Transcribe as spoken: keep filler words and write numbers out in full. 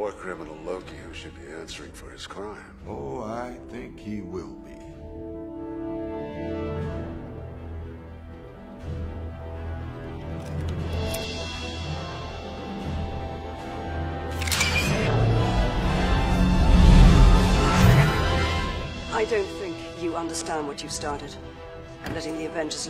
War criminal Loki who should be answering for his crime. Oh, I think he will be. I don't think you understand what you've started. Letting the Avengers